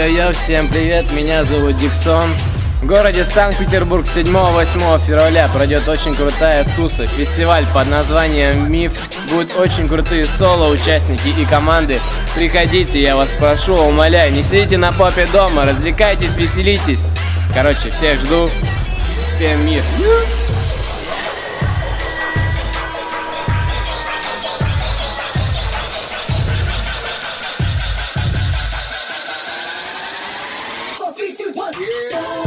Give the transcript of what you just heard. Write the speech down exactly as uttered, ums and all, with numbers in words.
Йо-йо-йо, всем привет, меня зовут Диксон. В городе Санкт-Петербург седьмого-восьмого февраля пройдет очень крутая туса, фестиваль под названием МИФ. Будут очень крутые соло-участники и команды. Приходите, я вас прошу, умоляю, не сидите на попе дома, развлекайтесь, веселитесь. Короче, всех жду. Всем мир. Three, two, one. Yeah.